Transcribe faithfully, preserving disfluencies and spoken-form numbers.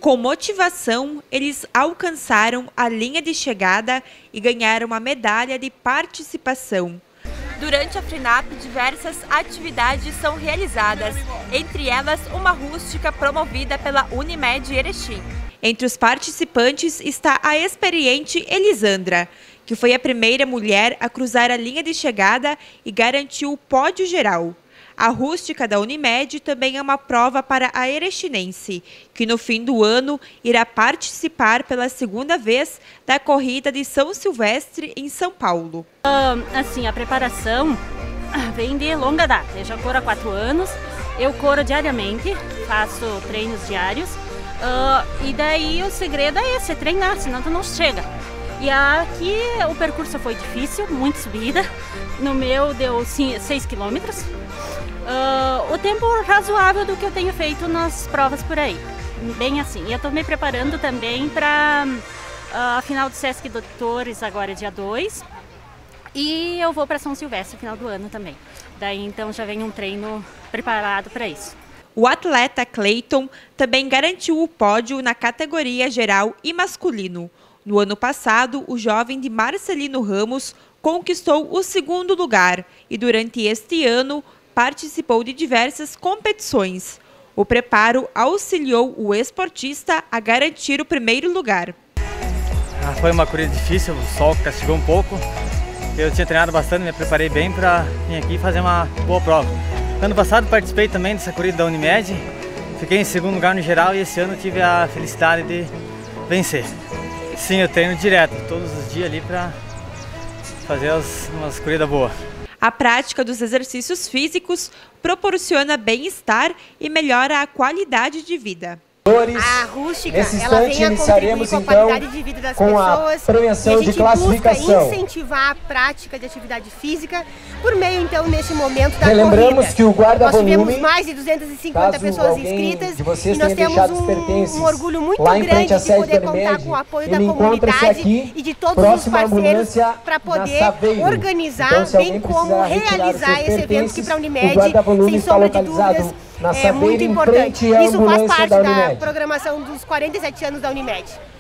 Com motivação, eles alcançaram a linha de chegada e ganharam uma medalha de participação. Durante a FRENAP, diversas atividades são realizadas, entre elas uma rústica promovida pela Unimed Erechim. Entre os participantes está a experiente Elisandra, que foi a primeira mulher a cruzar a linha de chegada e garantiu o pódio geral. A rústica da Unimed também é uma prova para a erechinense, que no fim do ano irá participar pela segunda vez da corrida de São Silvestre em São Paulo. Uh, assim, a preparação vem de longa data. Eu já corro há quatro anos, eu corro diariamente, faço treinos diários. Uh, e daí o segredo é esse, é treinar, senão tu não chega. E aqui o percurso foi difícil, muita subida. No meu deu seis quilômetros. Uh, o tempo razoável do que eu tenho feito nas provas por aí. Bem assim. E eu estou me preparando também para uh, a final do Sesc Doutores, agora dia dois. E eu vou para São Silvestre, final do ano também. Daí então já vem um treino preparado para isso. O atleta Cleiton também garantiu o pódio na categoria geral e masculino. No ano passado, o jovem de Marcelino Ramos conquistou o segundo lugar e durante este ano participou de diversas competições. O preparo auxiliou o esportista a garantir o primeiro lugar. Ah, foi uma corrida difícil, o sol castigou um pouco. Eu tinha treinado bastante, me preparei bem para vir aqui fazer uma boa prova. Ano passado participei também dessa corrida da Unimed, fiquei em segundo lugar no geral e esse ano tive a felicidade de vencer. Sim, eu treino direto, todos os dias ali para fazer as, umas corridas boas. A prática dos exercícios proporciona bem-estar e melhora a qualidade de vida. A rústica, ela vem a contribuir com a qualidade de vida das pessoas e a gente busca incentivar a prática de atividade física por meio, então, nesse momento da Relembramos que o guarda-volume, nós tivemos mais de duzentas e cinquenta pessoas inscritas e nós temos um, um orgulho muito grande de poder contar com o apoio da comunidade e de todos os parceiros para poder organizar, bem como realizar esse evento que para a Unimed, sem sombra de dúvidas, é muito importante. Isso faz parte da programação dos quarenta e sete anos da Unimed.